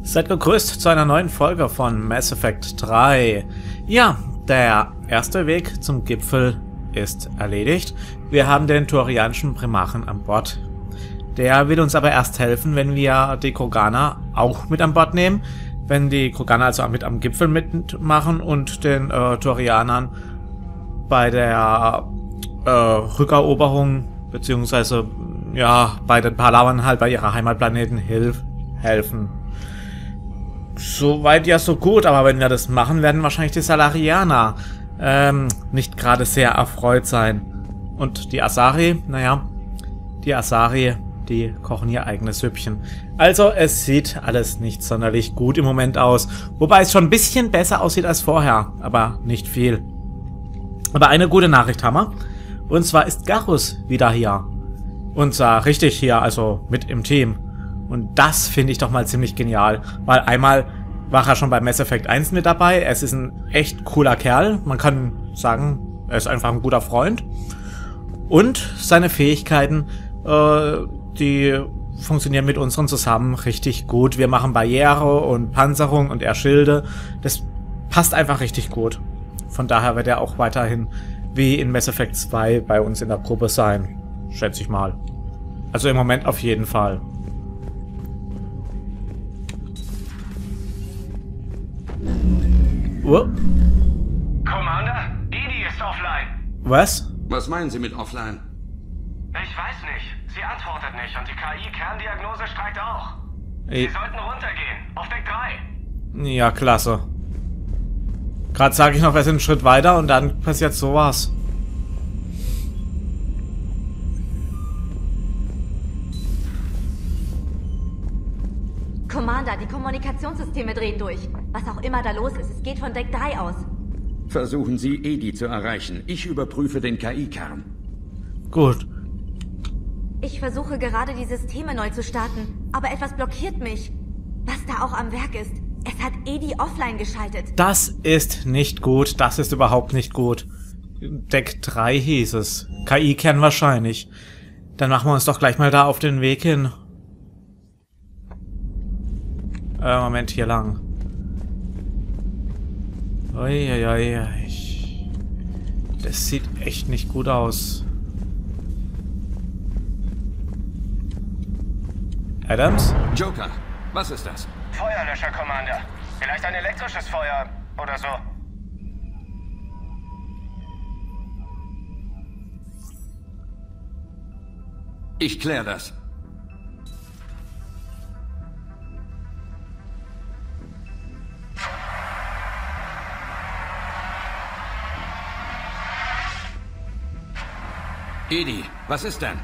Seid gegrüßt zu einer neuen Folge von Mass Effect 3. Ja, der erste Weg zum Gipfel ist erledigt. Wir haben den turianischen Primarchen an Bord. Der will uns aber erst helfen, wenn wir die Kroganer auch mit an Bord nehmen. Wenn die Kroganer also mit am Gipfel mitmachen und den Turianern bei der Rückeroberung beziehungsweise ja bei den Palauern halt bei ihrer Heimatplaneten helfen. Soweit ja so gut, aber wenn wir das machen, werden wahrscheinlich die Salarianer nicht gerade sehr erfreut sein. Und die Asari, naja, die Asari, die kochen ihr eigenes Süppchen. Also es sieht alles nicht sonderlich gut im Moment aus. Wobei es schon ein bisschen besser aussieht als vorher, aber nicht viel. Aber eine gute Nachricht haben wir. Und zwar ist Garrus wieder hier. Und zwar richtig hier, also mit im Team. Und das finde ich doch mal ziemlich genial. Weil einmal war er schon bei Mass Effect 1 mit dabei. Es ist ein echt cooler Kerl. Man kann sagen, er ist einfach ein guter Freund. Und seine Fähigkeiten, die funktionieren mit unseren zusammen richtig gut. Wir machen Barriere und Panzerung und er Schilde. Das passt einfach richtig gut. Von daher wird er auch weiterhin wie in Mass Effect 2 bei uns in der Gruppe sein. Schätze ich mal. Also im Moment auf jeden Fall. Commander, EDI ist offline. Was? Was meinen Sie mit offline? Ich weiß nicht. Sie antwortet nicht und die KI-Kerndiagnose streikt auch. Sie sollten runtergehen. Auf Deck 3. Ja, klasse. Gerade sage ich noch, wir sind einen Schritt weiter und dann passiert sowas. Commander, die Kommunikationssysteme drehen durch. Was auch immer da los ist, es geht von Deck 3 aus. Versuchen Sie, EDI zu erreichen. Ich überprüfe den KI-Kern. Gut. Ich versuche gerade, die Systeme neu zu starten, aber etwas blockiert mich. Was da auch am Werk ist, es hat EDI offline geschaltet. Das ist nicht gut. Das ist überhaupt nicht gut. Deck 3 hieß es. KI-Kern wahrscheinlich. Dann machen wir uns doch gleich mal da auf den Weg hin. Moment, hier lang. Uiuiui. Das sieht echt nicht gut aus. Adams? Joker, was ist das? Feuerlöscher, Commander. Vielleicht ein elektrisches Feuer oder so. Ich kläre das. EDI, was ist denn?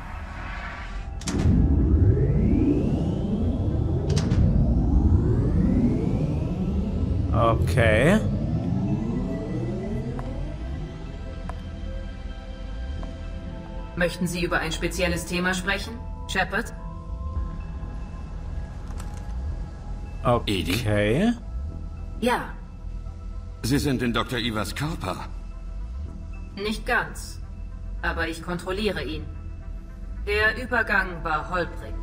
Okay. Möchten Sie über ein spezielles Thema sprechen, Shepard? Okay. Ja, Sie sind in Dr. Ivers Körper. nicht ganz. Aber ich kontrolliere ihn. Der Übergang war holprig.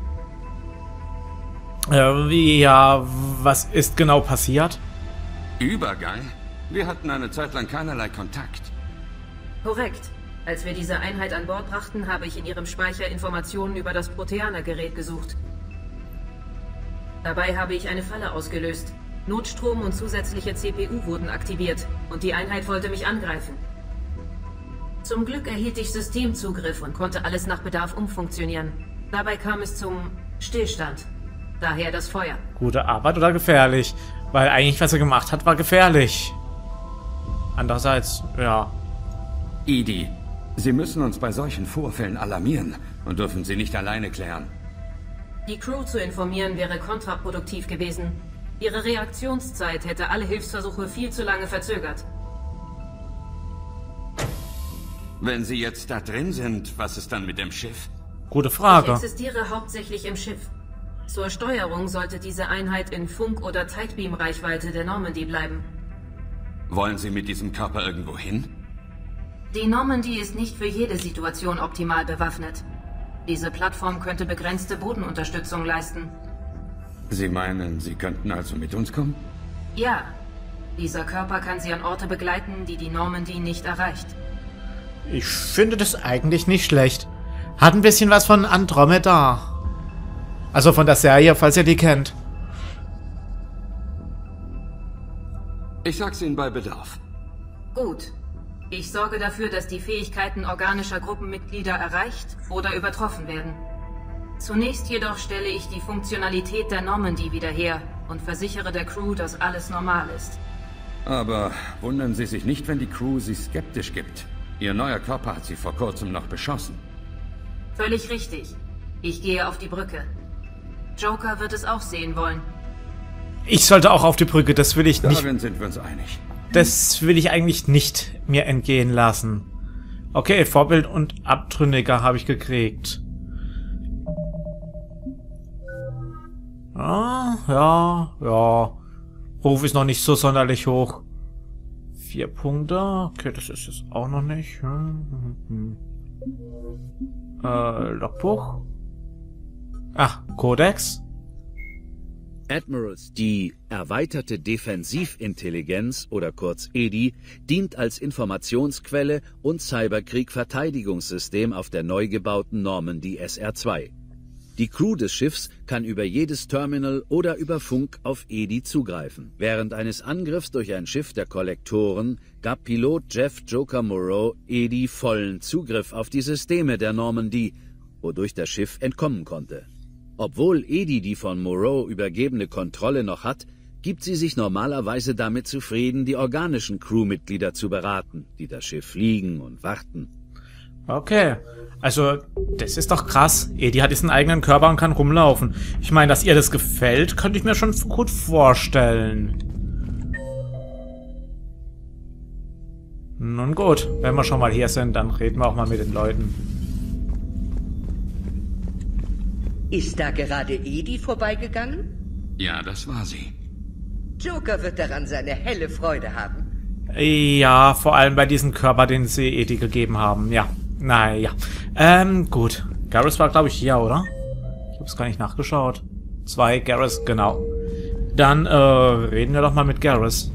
Ja, was ist genau passiert? Übergang? Wir hatten eine Zeit lang keinerlei Kontakt. Korrekt. Als wir diese Einheit an Bord brachten, habe ich in ihrem Speicher Informationen über das Proteaner-Gerät gesucht. Dabei habe ich eine Falle ausgelöst. Notstrom und zusätzliche CPU wurden aktiviert und die Einheit wollte mich angreifen. Zum Glück erhielt ich Systemzugriff und konnte alles nach Bedarf umfunktionieren. Dabei kam es zum Stillstand. Daher das Feuer. Gute Arbeit oder gefährlich? Weil eigentlich, was er gemacht hat, war gefährlich. Andererseits, ja. EDI, Sie müssen uns bei solchen Vorfällen alarmieren und dürfen sie nicht alleine klären. Die Crew zu informieren wäre kontraproduktiv gewesen. Ihre Reaktionszeit hätte alle Hilfsversuche viel zu lange verzögert. Wenn Sie jetzt da drin sind, was ist dann mit dem Schiff? Gute Ich Frage. existiere hauptsächlich im Schiff. Zur Steuerung sollte diese Einheit in Funk- oder Tidebeam-Reichweite der Normandy bleiben. Wollen Sie mit diesem Körper irgendwo hin? Die Normandy ist nicht für jede Situation optimal bewaffnet. Diese Plattform könnte begrenzte Bodenunterstützung leisten. Sie meinen, Sie könnten also mit uns kommen? Ja. Dieser Körper kann Sie an Orte begleiten, die die Normandy nicht erreicht. Ich finde das eigentlich nicht schlecht. Hat ein bisschen was von Andromeda. Also von der Serie, falls ihr die kennt. Ich sag's Ihnen bei Bedarf. Gut. Ich sorge dafür, dass die Fähigkeiten organischer Gruppenmitglieder erreicht oder übertroffen werden. Zunächst jedoch stelle ich die Funktionalität der Normandy wieder her und versichere der Crew, dass alles normal ist. Aber wundern Sie sich nicht, wenn die Crew Sie skeptisch gibt. Ihr neuer Körper hat Sie vor kurzem noch beschossen. Völlig richtig. Ich gehe auf die Brücke. Joker wird es auch sehen wollen. Ich sollte auch auf die Brücke, das will ich nicht. Darin sind wir uns einig. Das will ich eigentlich nicht mir entgehen lassen. Okay, Vorbild und Abtrünniger habe ich gekriegt. Ah, ja. Ruf ist noch nicht so sonderlich hoch. 4 Punkte. Okay, das ist es auch noch nicht. Logbuch. Ach, Kodex. Admirals, die erweiterte Defensivintelligenz oder kurz EDI dient als Informationsquelle und Cyberkrieg-Verteidigungssystem auf der neu gebauten Normandy SR2. Die Crew des Schiffs kann über jedes Terminal oder über Funk auf EDI zugreifen. Während eines Angriffs durch ein Schiff der Kollektoren gab Pilot Jeff Joker Moreau EDI vollen Zugriff auf die Systeme der Normandy, wodurch das Schiff entkommen konnte. Obwohl EDI die von Moreau übergebene Kontrolle noch hat, gibt sie sich normalerweise damit zufrieden, die organischen Crewmitglieder zu beraten, die das Schiff fliegen und warten. Okay, also das ist doch krass. EDI hat diesen eigenen Körper und kann rumlaufen. Ich meine, dass ihr das gefällt, könnte ich mir schon gut vorstellen. Nun gut, wenn wir schon mal hier sind, dann reden wir auch mal mit den Leuten. Ist da gerade EDI vorbeigegangen? Ja, das war sie. Joker wird daran seine helle Freude haben. Ja, vor allem bei diesem Körper, den sie EDI gegeben haben. Ja, naja. Gut. Garrus war, glaube ich, hier, oder? Ich habe es gar nicht nachgeschaut. 2, Garrus, genau. Dann reden wir doch mal mit Garrus.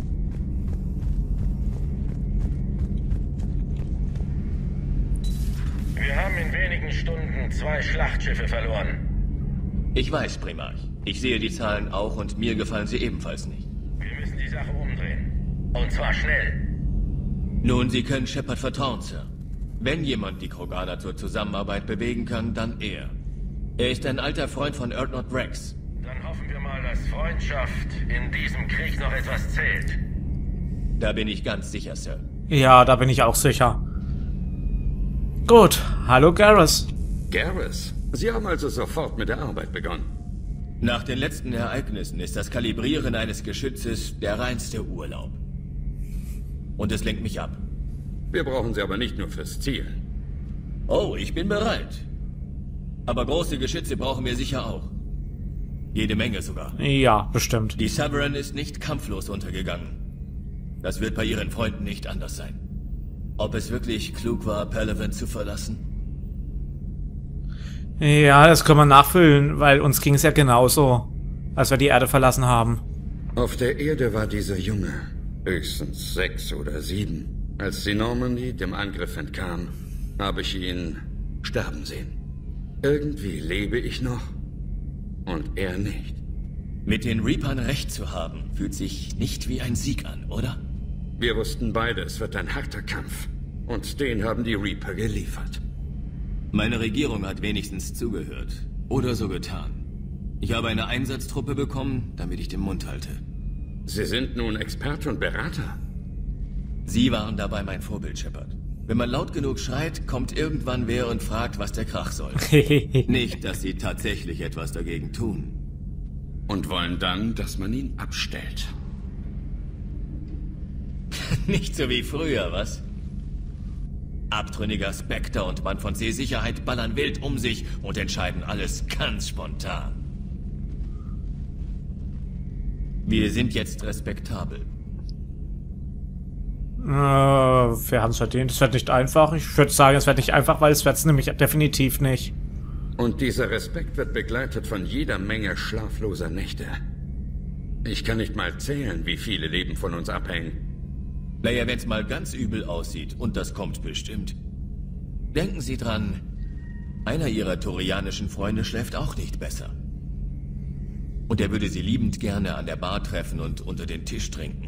Wir haben in wenigen Stunden 2 Schlachtschiffe verloren. Ich weiß, Primarch. Ich sehe die Zahlen auch und mir gefallen sie ebenfalls nicht. Wir müssen die Sache umdrehen. Und zwar schnell. Nun, Sie können Shepard vertrauen, Sir. Wenn jemand die Kroganer zur Zusammenarbeit bewegen kann, dann er. Er ist ein alter Freund von Erdnot Rex. Dann hoffen wir mal, dass Freundschaft in diesem Krieg noch etwas zählt. Da bin ich ganz sicher, Sir. Ja, da bin ich auch sicher. Gut, hallo Garrus. Garrus? Sie haben also sofort mit der Arbeit begonnen. Nach den letzten Ereignissen ist das Kalibrieren eines Geschützes der reinste Urlaub. Und es lenkt mich ab. Wir brauchen sie aber nicht nur fürs Zielen. Oh, ich bin bereit. Aber große Geschütze brauchen wir sicher auch. Jede Menge sogar. Ja, bestimmt. Die Sovereign ist nicht kampflos untergegangen. Das wird bei ihren Freunden nicht anders sein. Ob es wirklich klug war, Palaven zu verlassen? Ja, das können wir nachfüllen, weil uns ging es ja genauso, als wir die Erde verlassen haben. Auf der Erde war dieser Junge höchstens 6 oder 7. Als die Normandy dem Angriff entkam, habe ich ihn sterben sehen. Irgendwie lebe ich noch und er nicht. Mit den Reapern recht zu haben, fühlt sich nicht wie ein Sieg an, oder? Wir wussten beide, es wird ein harter Kampf. Und den haben die Reaper geliefert. Meine Regierung hat wenigstens zugehört. Oder so getan. Ich habe eine Einsatztruppe bekommen, damit ich den Mund halte. Sie sind nun Experte und Berater? Sie waren dabei mein Vorbild, Shepard. Wenn man laut genug schreit, kommt irgendwann wer und fragt, was der Krach soll. Nicht, dass sie tatsächlich etwas dagegen tun. Und wollen dann, dass man ihn abstellt. Nicht so wie früher, was? Abtrünniger Spectre und Mann von Seesicherheit ballern wild um sich und entscheiden alles ganz spontan. Wir sind jetzt respektabel. Wir haben es verdient. Es wird nicht einfach. Ich würde sagen, es wird nicht einfach, weil es wird es nämlich definitiv nicht. Und dieser Respekt wird begleitet von jeder Menge schlafloser Nächte. Ich kann nicht mal zählen, wie viele Leben von uns abhängen. Naja, wenn's mal ganz übel aussieht, und das kommt bestimmt. Denken Sie dran, einer Ihrer turianischen Freunde schläft auch nicht besser. Und er würde Sie liebend gerne an der Bar treffen und unter den Tisch trinken.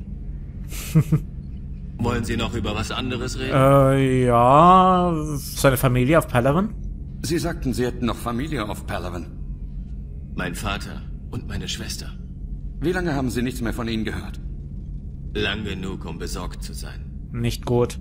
Wollen Sie noch über was anderes reden? Ja, seine Familie auf Palaven? Sie sagten, Sie hätten noch Familie auf Palaven. Mein Vater und meine Schwester. Wie lange haben Sie nichts mehr von ihnen gehört? Lang genug, um besorgt zu sein. Nicht gut.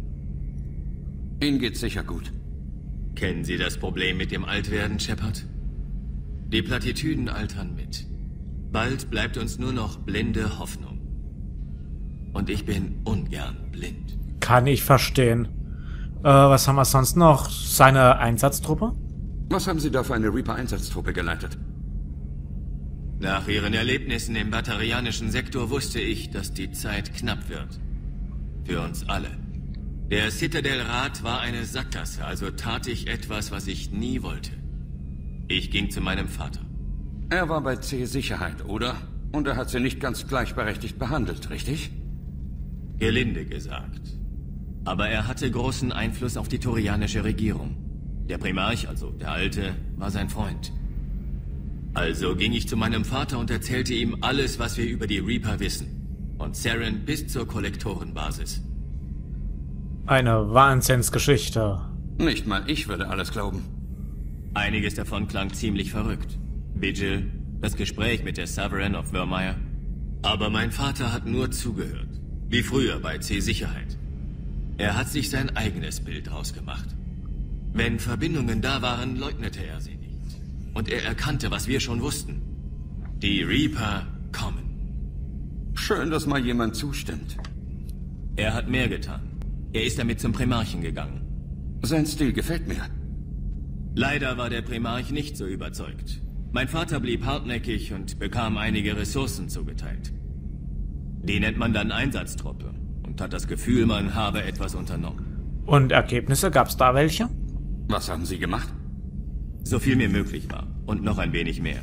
Ihnen geht's sicher gut. Kennen Sie das Problem mit dem Altwerden, Shepard? Die Plattitüden altern mit. Bald bleibt uns nur noch blinde Hoffnung. Und ich bin ungern blind. Kann ich verstehen. Was haben wir sonst noch? Seine Einsatztruppe? Was haben Sie da für eine Reaper-Einsatztruppe geleitet? Nach Ihren Erlebnissen im batarianischen Sektor wusste ich, dass die Zeit knapp wird. Für uns alle. Der Citadel-Rat war eine Sackgasse, also tat ich etwas, was ich nie wollte. Ich ging zu meinem Vater. Er war bei C-Sicherheit, oder? Und er hat Sie nicht ganz gleichberechtigt behandelt, richtig? Gelinde gesagt. Aber er hatte großen Einfluss auf die turianische Regierung. Der Primarch, also der Alte, war sein Freund. Also ging ich zu meinem Vater und erzählte ihm alles, was wir über die Reaper wissen. Von Saren bis zur Kollektorenbasis. Eine Wahnsinnsgeschichte. Nicht mal ich würde alles glauben. Einiges davon klang ziemlich verrückt. Vigil, das Gespräch mit der Sovereign of Vermeer. Aber mein Vater hat nur zugehört. Wie früher bei C-Sicherheit. Er hat sich sein eigenes Bild rausgemacht. Wenn Verbindungen da waren, leugnete er sie nicht. Und er erkannte, was wir schon wussten. Die Reaper kommen. Schön, dass mal jemand zustimmt. Er hat mehr getan. Er ist damit zum Primarchen gegangen. Sein Stil gefällt mir. Leider war der Primarch nicht so überzeugt. Mein Vater blieb hartnäckig und bekam einige Ressourcen zugeteilt. Die nennt man dann Einsatztruppe und hat das Gefühl, man habe etwas unternommen. Und Ergebnisse, gab's da welche? Was haben Sie gemacht? So viel mir möglich war und noch ein wenig mehr.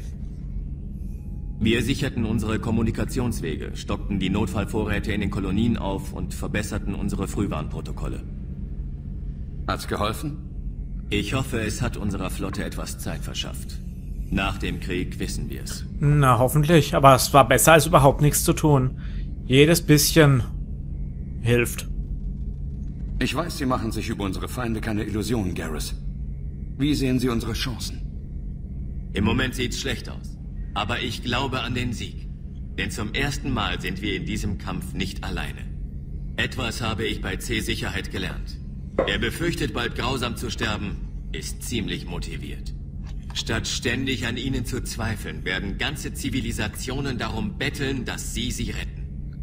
Wir sicherten unsere Kommunikationswege, stockten die Notfallvorräte in den Kolonien auf und verbesserten unsere Frühwarnprotokolle. Hat's geholfen? Ich hoffe, es hat unserer Flotte etwas Zeit verschafft. Nach dem Krieg wissen wir es. Na, hoffentlich. Aber es war besser, als überhaupt nichts zu tun. Jedes bisschen hilft. Ich weiß, Sie machen sich über unsere Feinde keine Illusionen, Garrus. Wie sehen Sie unsere Chancen? Im Moment sieht's schlecht aus. Aber ich glaube an den Sieg. Denn zum ersten Mal sind wir in diesem Kampf nicht alleine. Etwas habe ich bei C-Sicherheit gelernt. Wer befürchtet, bald grausam zu sterben, ist ziemlich motiviert. Statt ständig an ihnen zu zweifeln, werden ganze Zivilisationen darum betteln, dass sie retten.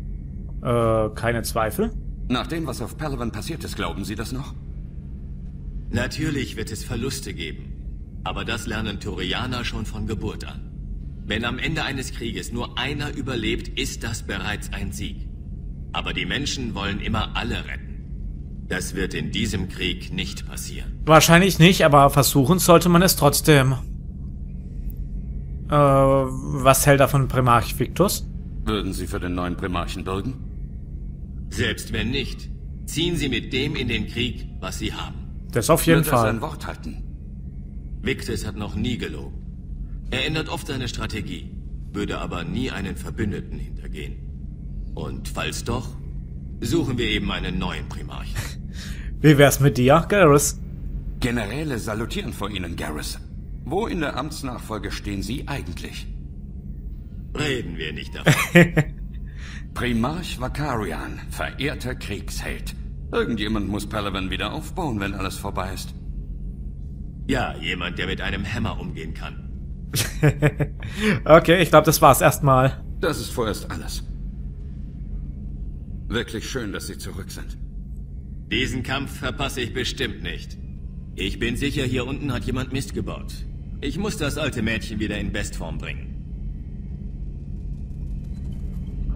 Keine Zweifel? Nach dem, was auf Palaven passiert ist, glauben Sie das noch? Natürlich wird es Verluste geben. Aber das lernen Turianer schon von Geburt an. Wenn am Ende eines Krieges nur einer überlebt, ist das bereits ein Sieg. Aber die Menschen wollen immer alle retten. Das wird in diesem Krieg nicht passieren. Wahrscheinlich nicht, aber versuchen sollte man es trotzdem. Was hält er von Primarch Victus? Würden Sie für den neuen Primarchen bürgen? Selbst wenn nicht, ziehen Sie mit dem in den Krieg, was Sie haben. Das auf jeden Wird er Fall. sein Wort halten? Victus hat noch nie gelogen. Er ändert oft seine Strategie, würde aber nie einen Verbündeten hintergehen. Und falls doch, suchen wir eben einen neuen Primarchen. Wie wär's mit dir, Garrus? Generäle salutieren vor Ihnen, Garrus. Wo in der Amtsnachfolge stehen Sie eigentlich? Reden wir nicht davon. Primarch Vakarian, verehrter Kriegsheld. Irgendjemand muss Palaven wieder aufbauen, wenn alles vorbei ist. Ja, jemand, der mit einem Hammer umgehen kann. Okay, ich glaube, das war's erstmal. Das ist vorerst alles. Wirklich schön, dass Sie zurück sind. Diesen Kampf verpasse ich bestimmt nicht. Ich bin sicher, hier unten hat jemand Mist gebaut. Ich muss das alte Mädchen wieder in Bestform bringen.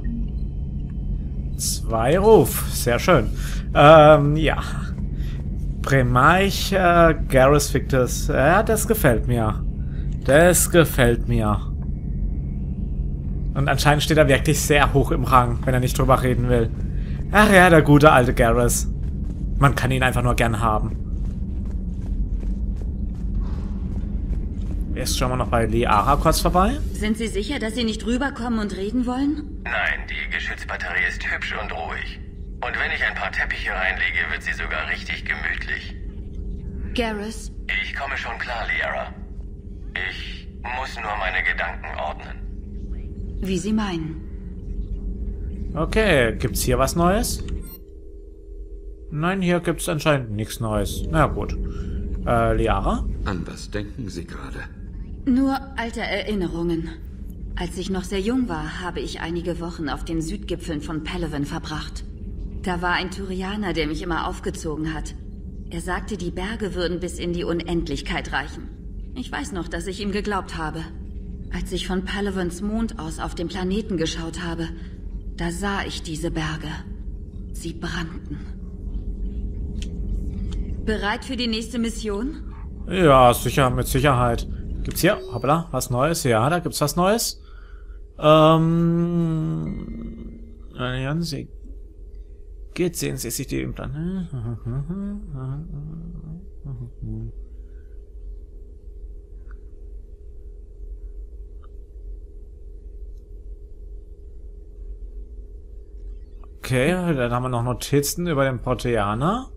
2 Ruf. Sehr schön. Ja. Primarch Garrus Victus. Ja, das gefällt mir. Das gefällt mir. Und anscheinend steht er wirklich sehr hoch im Rang, wenn er nicht drüber reden will. Ach ja, der gute alte Garrus. Man kann ihn einfach nur gern haben. Jetzt schauen wir noch bei Liara kurz vorbei. Sind Sie sicher, dass Sie nicht rüberkommen und reden wollen? Nein, die Geschützbatterie ist hübsch und ruhig. Und wenn ich ein paar Teppiche reinlege, wird sie sogar richtig gemütlich. Garrus? Ich komme schon klar, Liara. Ich muss nur meine Gedanken ordnen. Wie Sie meinen. Okay, gibt's hier was Neues? Nein, hier gibt's anscheinend nichts Neues. Na gut. Liara? An was denken Sie gerade? Nur alte Erinnerungen. Als ich noch sehr jung war, habe ich einige Wochen auf den Südgipfeln von Palaven verbracht. Da war ein Turianer, der mich immer aufgezogen hat. Er sagte, die Berge würden bis in die Unendlichkeit reichen. Ich weiß noch, dass ich ihm geglaubt habe. Als ich von Palavans Mond aus auf den Planeten geschaut habe, da sah ich diese Berge. Sie brannten. Bereit für die nächste Mission? Ja, sicher, mit Sicherheit. Gibt's hier, hoppla, was Neues? Ja, da gibt's was Neues. Sie geht, sehen Sie sich die im Plan. Okay, dann haben wir noch Notizen über den Proteaner.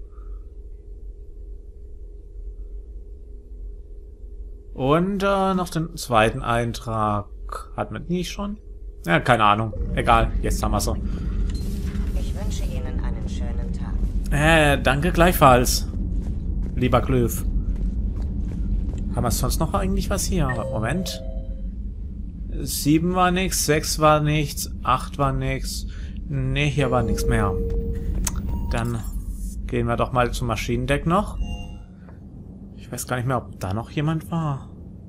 Und noch den zweiten Eintrag. Hat man nie schon? Ja, keine Ahnung. Egal, jetzt haben wir so. Ich wünsche Ihnen einen schönen Tag. Danke gleichfalls. Lieber Klöf. Haben wir sonst noch eigentlich was hier? Moment. 7 war nichts, 6 war nichts, 8 war nichts. Ne, hier war nichts mehr. Dann gehen wir doch mal zum Maschinendeck noch. Ich weiß gar nicht mehr, ob da noch jemand war.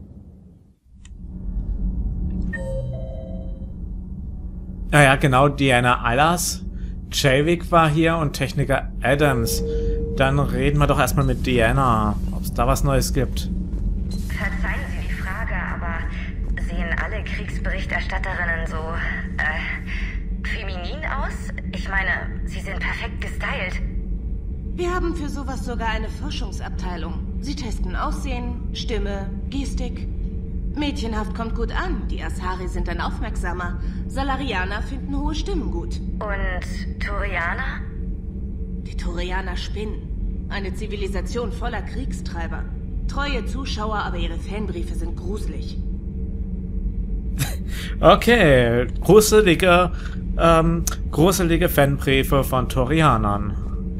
Naja, genau, Diana Eilas. Javik war hier und Techniker Adams. Dann reden wir doch erstmal mit Diana, ob es da was Neues gibt. Verzeihen Sie die Frage, aber sehen alle Kriegsberichterstatterinnen so, feminin aus? Ich meine, sie sind perfekt gestylt. Wir haben für sowas sogar eine Forschungsabteilung. Sie testen Aussehen, Stimme, Gestik. Mädchenhaft kommt gut an. Die Asari sind dann aufmerksamer. Salarianer finden hohe Stimmen gut. Und Turianer? Die Turianer spinnen. Eine Zivilisation voller Kriegstreiber. Treue Zuschauer, aber ihre Fanbriefe sind gruselig. Okay, gruselige Fanbriefe von Turianern.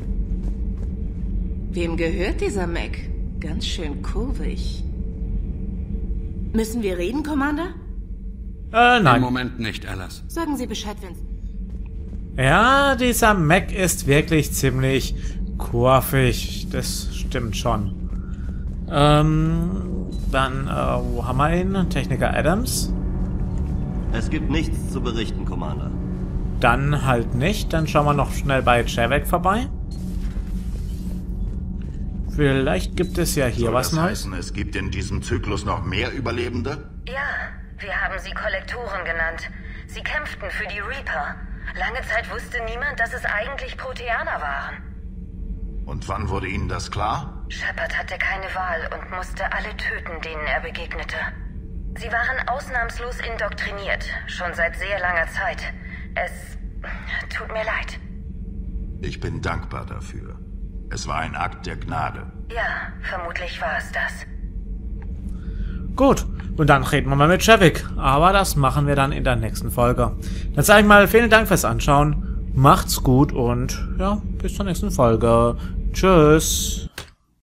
Wem gehört dieser Mac? Ganz schön kurvig. Müssen wir reden, Commander? Nein. Im Moment nicht, Alice. Sagen Sie Bescheid, wenn's... Ja, dieser Mac ist wirklich ziemlich kurvig. Das stimmt schon. Dann, wo haben wir ihn? Techniker Adams. Es gibt nichts zu berichten, Commander. Dann halt nicht. Dann schauen wir noch schnell bei Javik vorbei. Vielleicht gibt es ja hier was Neues. Heißen, es gibt in diesem Zyklus noch mehr Überlebende? Ja, wir haben sie Kollektoren genannt. Sie kämpften für die Reaper. Lange Zeit wusste niemand, dass es eigentlich Proteaner waren. Und wann wurde Ihnen das klar? Shepard hatte keine Wahl und musste alle töten, denen er begegnete. Sie waren ausnahmslos indoktriniert, schon seit sehr langer Zeit. Es tut mir leid. Ich bin dankbar dafür. Es war ein Akt der Gnade. Ja, vermutlich war es das. Gut, und dann reden wir mal mit Javik. Aber das machen wir dann in der nächsten Folge. Dann sage ich mal vielen Dank fürs Anschauen. Macht's gut und ja, bis zur nächsten Folge. Tschüss.